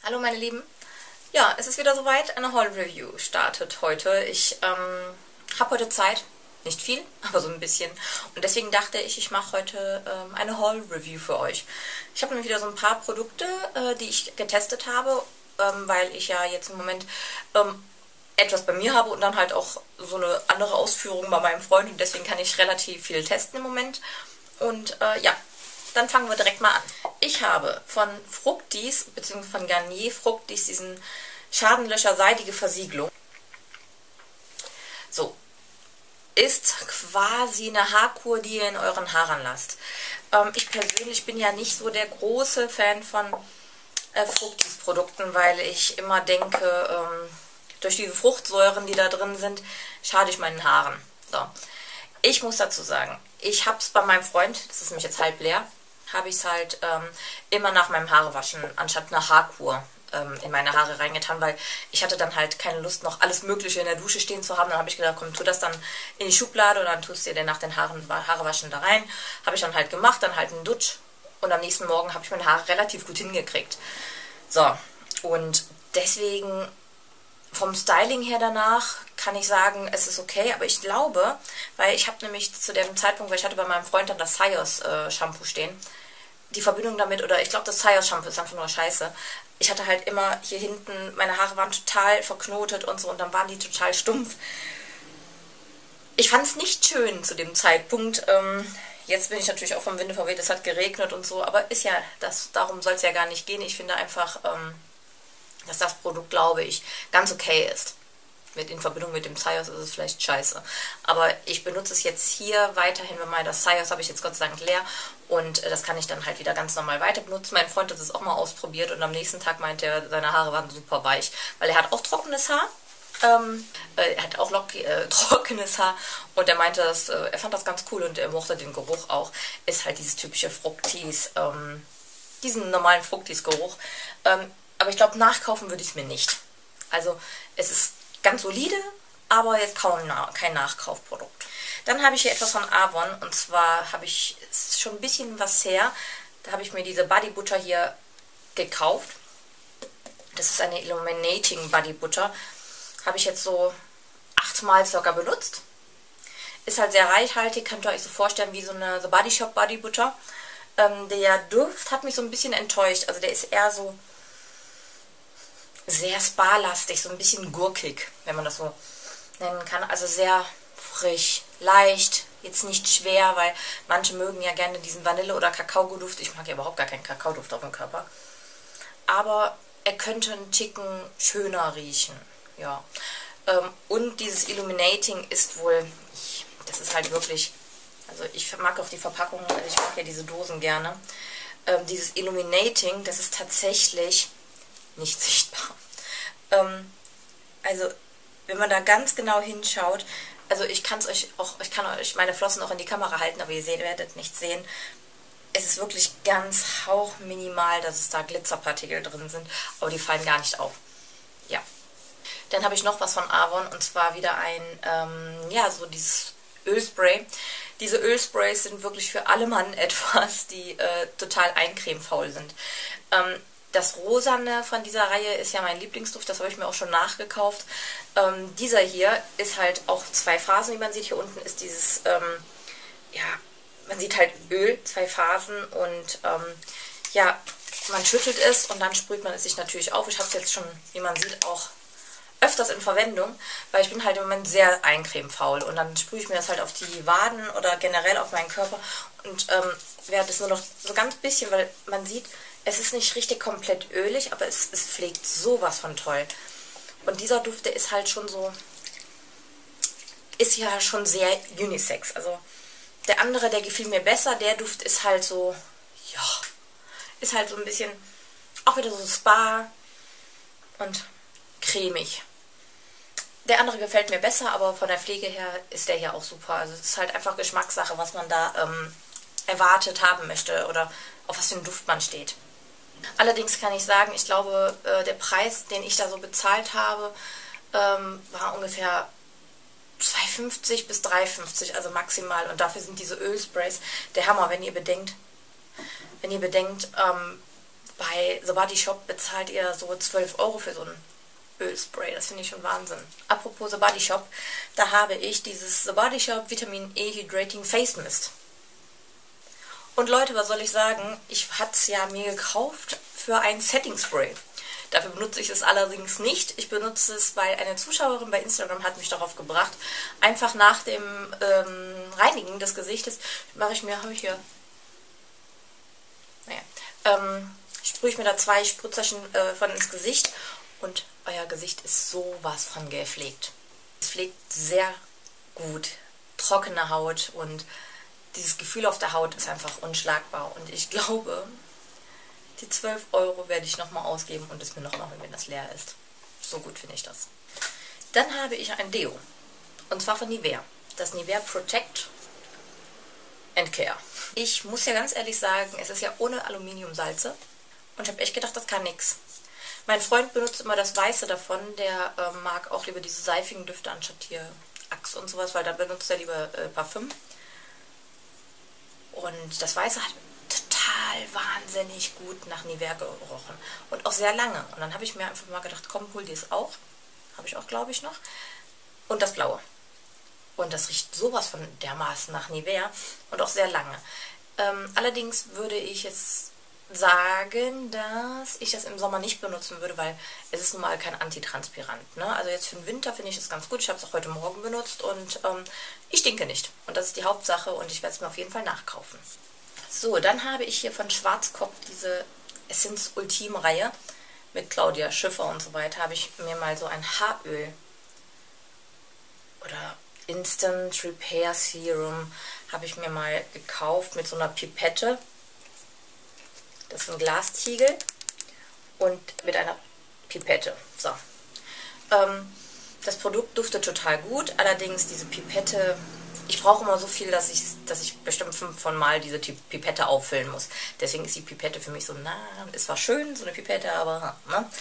Hallo meine Lieben. Ja, es ist wieder soweit, eine Haul-Review startet heute. Ich habe heute Zeit, nicht viel, aber so ein bisschen. Und deswegen dachte ich, ich mache heute eine Haul-Review für euch. Ich habe nämlich wieder so ein paar Produkte, die ich getestet habe, weil ich ja jetzt im Moment etwas bei mir habe und dann halt auch so eine andere Ausführung bei meinem Freund. Und deswegen kann ich relativ viel testen im Moment. Und ja, dann fangen wir direkt mal an. Ich habe von Fructis, bzw. von Garnier Fructis, diesen Schadenlöscher seidige Versiegelung. So, ist quasi eine Haarkur, die ihr in euren Haaren lasst. Ich persönlich bin ja nicht so der große Fan von Fructis Produkten, weil ich immer denke, durch diese Fruchtsäuren, die da drin sind, schade ich meinen Haaren. So, ich muss dazu sagen, ich habe es bei meinem Freund, das ist nämlich jetzt halb leer, habe ich es halt immer nach meinem Haarewaschen anstatt einer Haarkur in meine Haare reingetan, weil ich hatte dann halt keine Lust, noch alles Mögliche in der Dusche stehen zu haben. Dann habe ich gedacht, komm, tu das dann in die Schublade und dann tust du dir nach den Haarewaschen da rein. Habe ich dann halt gemacht, dann halt einen Dutsch und am nächsten Morgen habe ich meine Haare relativ gut hingekriegt. So, und deswegen vom Styling her danach kann ich sagen, es ist okay, aber ich glaube, weil ich habe nämlich zu dem Zeitpunkt, weil ich hatte bei meinem Freund dann das Sayos Shampoo stehen, die Verbindung damit, oder ich glaube das Sayos Shampoo ist einfach nur scheiße. Ich hatte halt immer hier hinten, meine Haare waren total verknotet und so und dann waren die total stumpf. Ich fand es nicht schön zu dem Zeitpunkt. Jetzt bin ich natürlich auch vom Winde verweht, es hat geregnet und so, aber ist ja, darum soll es ja gar nicht gehen. Ich finde einfach, dass das Produkt, glaube ich, ganz okay ist. In Verbindung mit dem Sayos ist es vielleicht scheiße. Aber ich benutze es jetzt hier weiterhin, wenn mal das Sayos habe ich jetzt Gott sei Dank leer und das kann ich dann halt wieder ganz normal weiter benutzen. Mein Freund hat es auch mal ausprobiert und am nächsten Tag meinte er, seine Haare waren super weich, weil er hat auch trockenes Haar. Er hat auch trockenes Haar und er meinte, er fand das ganz cool und er mochte den Geruch auch. Ist halt dieses typische Fructis, diesen normalen Fructis-Geruch. Aber ich glaube, nachkaufen würde ich es mir nicht. Also es ist ganz solide, aber jetzt kein Nachkaufprodukt. Dann habe ich hier etwas von Avon und zwar habe ich, es ist schon ein bisschen was her, da habe ich mir diese Body Butter hier gekauft. Das ist eine Illuminating Body Butter. Habe ich jetzt so 8 Mal circa benutzt. Ist halt sehr reichhaltig, könnt ihr euch so vorstellen wie so eine Body Shop Body Butter. Der Duft hat mich so ein bisschen enttäuscht, also der ist eher so sehr spa-lastig, so ein bisschen gurkig, wenn man das so nennen kann. Also sehr frisch, leicht, jetzt nicht schwer, weil manche mögen ja gerne diesen Vanille- oder Kakaoduft. Ich mag ja überhaupt gar keinen Kakaoduft auf dem Körper. Aber er könnte einen Ticken schöner riechen, ja. Und dieses Illuminating ist wohl, das ist halt wirklich, also ich mag auch die Verpackung, ich mag ja diese Dosen gerne. Dieses Illuminating, das ist tatsächlich nicht sichtbar. Also, wenn man da ganz genau hinschaut, also ich kann euch meine Flossen auch in die Kamera halten, aber ihr werdet nichts sehen. Es ist wirklich ganz hauchminimal, dass es da Glitzerpartikel drin sind, aber die fallen gar nicht auf. Ja. Dann habe ich noch was von Avon und zwar wieder ein, ja, so dieses Ölspray. Diese Ölsprays sind wirklich für alle Mann etwas, die total eincremefaul sind. Das Rosane von dieser Reihe ist ja mein Lieblingsduft, das habe ich mir auch schon nachgekauft. Dieser hier ist halt auch 2 Phasen, wie man sieht. Hier unten ist dieses, ja, man sieht halt Öl, 2 Phasen und ja, man schüttelt es und dann sprüht man es sich natürlich auf. Ich habe es jetzt schon, wie man sieht, auch öfters in Verwendung, weil ich bin halt im Moment sehr eincremefaul und dann sprühe ich mir das halt auf die Waden oder generell auf meinen Körper und werde es nur noch so ganz bisschen, weil man sieht, es ist nicht richtig komplett ölig, aber es pflegt sowas von toll. Und dieser Duft, der ist halt schon so, ist ja schon sehr unisex. Also der andere, der gefiel mir besser, der Duft ist halt so, ja, ist halt so ein bisschen, auch wieder so Spa und cremig. Der andere gefällt mir besser, aber von der Pflege her ist der hier auch super. Also es ist halt einfach Geschmackssache, was man da erwartet haben möchte oder auf was für einen Duft man steht. Allerdings kann ich sagen, ich glaube, der Preis, den ich da so bezahlt habe, war ungefähr 2,50 bis 3,50, also maximal. Und dafür sind diese Ölsprays der Hammer, wenn ihr bedenkt, Bei The Body Shop bezahlt ihr so 12 Euro für so ein Ölspray. Das finde ich schon Wahnsinn. Apropos The Body Shop, da habe ich dieses The Body Shop Vitamin E Hydrating Face Mist. Und Leute, was soll ich sagen? Ich hatte es ja mir gekauft für ein Setting Spray. Dafür benutze ich es allerdings nicht. Ich benutze es, weil eine Zuschauerin bei Instagram hat mich darauf gebracht, einfach nach dem Reinigen des Gesichtes mache ich mir, habe ich hier, sprühe ich mir da 2 Spritzerchen von ins Gesicht und euer Gesicht ist sowas von gepflegt. Es pflegt sehr gut trockene Haut und dieses Gefühl auf der Haut ist einfach unschlagbar. Und ich glaube, die 12 Euro werde ich nochmal ausgeben und es mir nochmal holen, wenn das leer ist. So gut finde ich das. Dann habe ich ein Deo. Und zwar von Nivea. Das Nivea Protect and Care. Ich muss ja ganz ehrlich sagen, es ist ja ohne Aluminiumsalze. Und ich habe echt gedacht, das kann nix. Mein Freund benutzt immer das Weiße davon. Der mag auch lieber diese seifigen Düfte anstatt hier Axe und sowas, weil da benutzt er lieber Parfüm. Und das Weiße hat total wahnsinnig gut nach Nivea gerochen. Und auch sehr lange. Und dann habe ich mir einfach mal gedacht, komm, hol dir es auch. Habe ich auch, glaube ich, noch. Und das Blaue. Und das riecht sowas von dermaßen nach Nivea. Und auch sehr lange. Allerdings würde ich jetzt sagen, dass ich das im Sommer nicht benutzen würde, weil es ist nun mal kein Antitranspirant. Ne? Also jetzt für den Winter finde ich das ganz gut. Ich habe es auch heute Morgen benutzt und ich stinke nicht. Und das ist die Hauptsache und ich werde es mir auf jeden Fall nachkaufen. So, dann habe ich hier von Schwarzkopf diese Essence Ultime Reihe mit Claudia Schiffer und so weiter. Habe ich mir mal so ein Haaröl oder Instant Repair Serum habe ich mir mal gekauft mit so einer Pipette. Das ist ein Glastiegel und mit einer Pipette. So. Das Produkt duftet total gut, allerdings diese Pipette, ich brauche immer so viel, dass ich bestimmt 5 von Mal diese Pipette auffüllen muss. Deswegen ist die Pipette für mich so, na, ist zwar schön, so eine Pipette, aber,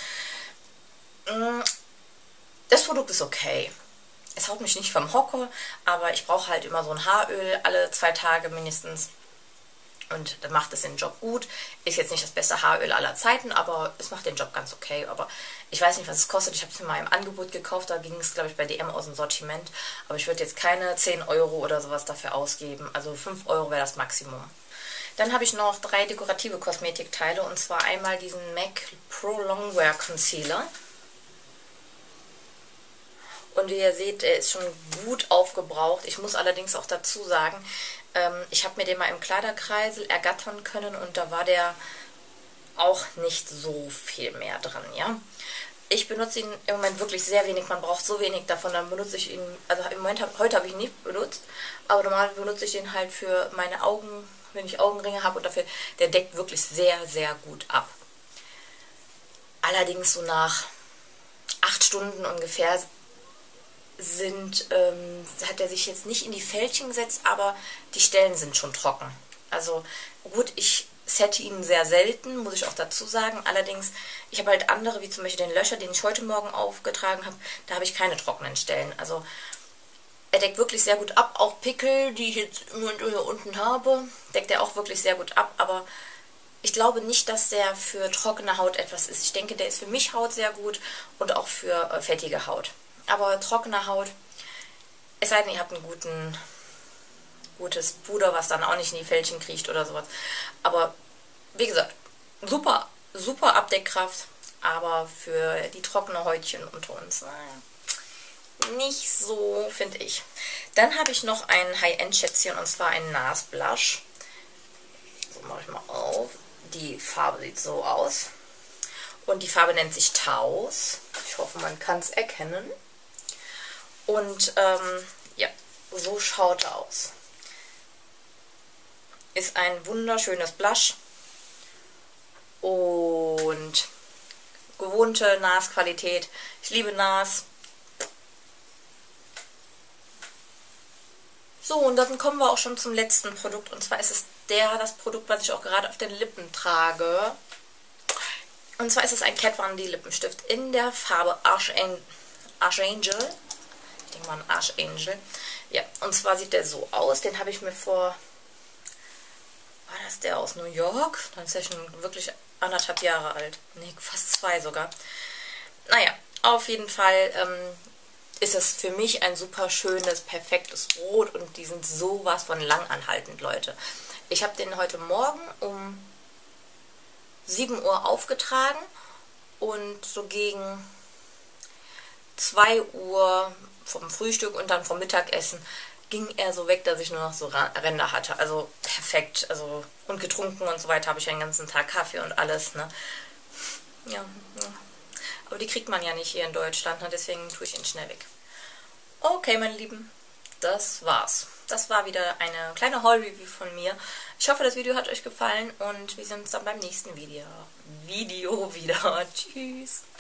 ne? Das Produkt ist okay. Es haut mich nicht vom Hocker, aber ich brauche halt immer so ein Haaröl, alle 2 Tage mindestens. Und dann macht es den Job gut. Ist jetzt nicht das beste Haaröl aller Zeiten, aber es macht den Job ganz okay. Aber ich weiß nicht, was es kostet. Ich habe es mir mal im Angebot gekauft. Da ging es, glaube ich, bei DM aus dem Sortiment. Aber ich würde jetzt keine 10 Euro oder sowas dafür ausgeben. Also 5 Euro wäre das Maximum. Dann habe ich noch 3 dekorative Kosmetikteile. Und zwar einmal diesen MAC Pro Longwear Concealer. Und wie ihr seht, er ist schon gut aufgebraucht. Ich muss allerdings auch dazu sagen, ich habe mir den mal im Kleiderkreisel ergattern können und da war der auch nicht so viel mehr drin, ja. Ich benutze ihn im Moment wirklich sehr wenig, man braucht so wenig davon, dann benutze ich ihn, also im Moment, heute habe ich ihn nicht benutzt, aber normal benutze ich ihn halt für meine Augen, wenn ich Augenringe habe und dafür, der deckt wirklich sehr, sehr gut ab. Allerdings so nach 8 Stunden ungefähr hat er sich jetzt nicht in die Fältchen gesetzt, aber die Stellen sind schon trocken. Also gut, ich sette ihn sehr selten, muss ich auch dazu sagen. Allerdings, ich habe halt andere, wie zum Beispiel den Löcher, den ich heute Morgen aufgetragen habe, da habe ich keine trockenen Stellen. Also er deckt wirklich sehr gut ab. Auch Pickel, die ich jetzt hier unten habe, deckt er auch wirklich sehr gut ab. Aber ich glaube nicht, dass der für trockene Haut etwas ist. Ich denke, der ist für mich Haut sehr gut und auch für fettige Haut. Aber trockene Haut, es sei denn, ihr habt ein gutes Puder, was dann auch nicht in die Fältchen kriecht oder sowas. Aber wie gesagt, super, super Abdeckkraft, aber für die trockene Häutchen unter uns, naja, nicht so, finde ich. Dann habe ich noch ein High-End-Schätzchen und zwar ein NARS Blush. So, mache ich mal auf. Die Farbe sieht so aus. Und die Farbe nennt sich Taos. Ich hoffe, man kann es erkennen. Und ja, so schaut er aus. Ist ein wunderschönes Blush. Und gewohnte NARS-Qualität. Ich liebe NARS. So, und dann kommen wir auch schon zum letzten Produkt. Und zwar ist es das Produkt, was ich auch gerade auf den Lippen trage. Und zwar ist es ein Kat Von D Lippenstift in der Farbe Archangel. Ich denke mal ein Archangel. Ja, und zwar sieht der so aus. Den habe ich mir war das der aus New York? Dann ist ja schon wirklich 1,5 Jahre alt. Ne, fast 2 sogar. Naja, auf jeden Fall ist es für mich ein super schönes, perfektes Brot und die sind sowas von langanhaltend, Leute. Ich habe den heute Morgen um 7 Uhr aufgetragen und so gegen 2 Uhr vom Frühstück und dann vom Mittagessen ging er so weg, dass ich nur noch so Ränder hatte. Also perfekt. Also und getrunken und so weiter habe ich den ganzen Tag Kaffee und alles, ne? Ja, ja. Aber die kriegt man ja nicht hier in Deutschland, ne? Deswegen tue ich ihn schnell weg. Okay, meine Lieben, das war's. Das war wieder eine kleine Haul-Review von mir. Ich hoffe, das Video hat euch gefallen und wir sehen uns dann beim nächsten Video wieder. Tschüss!